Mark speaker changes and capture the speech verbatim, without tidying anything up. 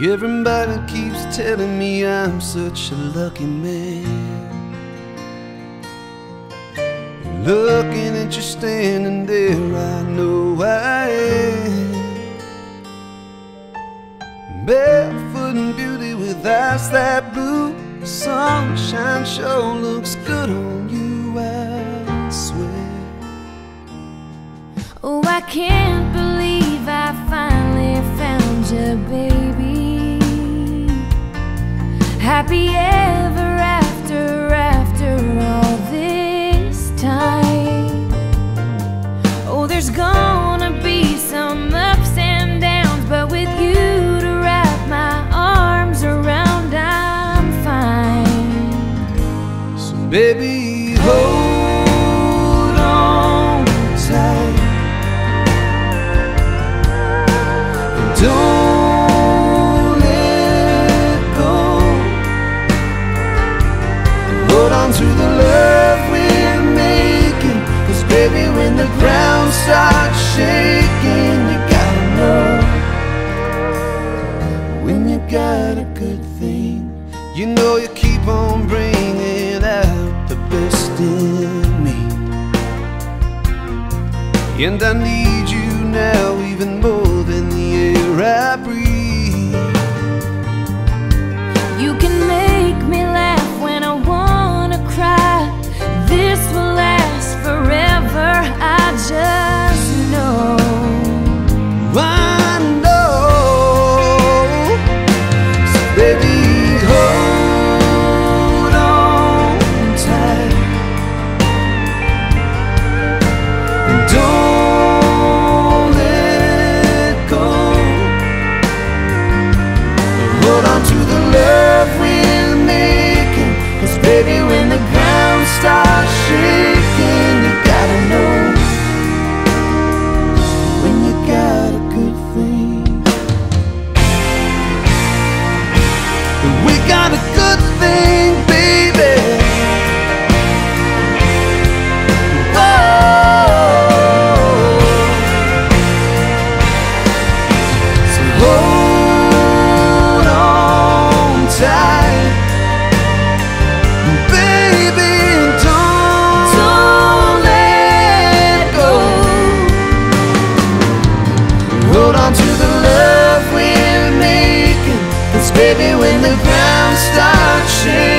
Speaker 1: Everybody keeps telling me I'm such a lucky man. Looking at you standing there, I know I am. Barefoot and beauty with eyes that blue. Sunshine sure looks good on you, I swear.
Speaker 2: Oh, I can't believe I finally found you, baby. Happy ever after, after all this time. Oh, there's gonna be some ups and downs, but with you to wrap my arms around, I'm fine.
Speaker 1: So baby, hold on tight. Don't to the love we're making, 'cause baby, when the ground starts shaking, you gotta know, when you got a good thing, you know you keep on bringing out the best in me. And I need you now even more than the air I breathe.
Speaker 2: You can make me laugh when I want to cry. This will last forever, I just know.
Speaker 1: I know. So baby, hold on tight. And don't let go. Hold on to the love we're making, 'cause baby, when the ground starts shaking, you gotta know, when you got a good thing. And we got a good thing, baby. Whoa. So hold on tight, baby, don't, don't let go. Hold on to the love we're making, 'cause baby, when the ground starts shaking,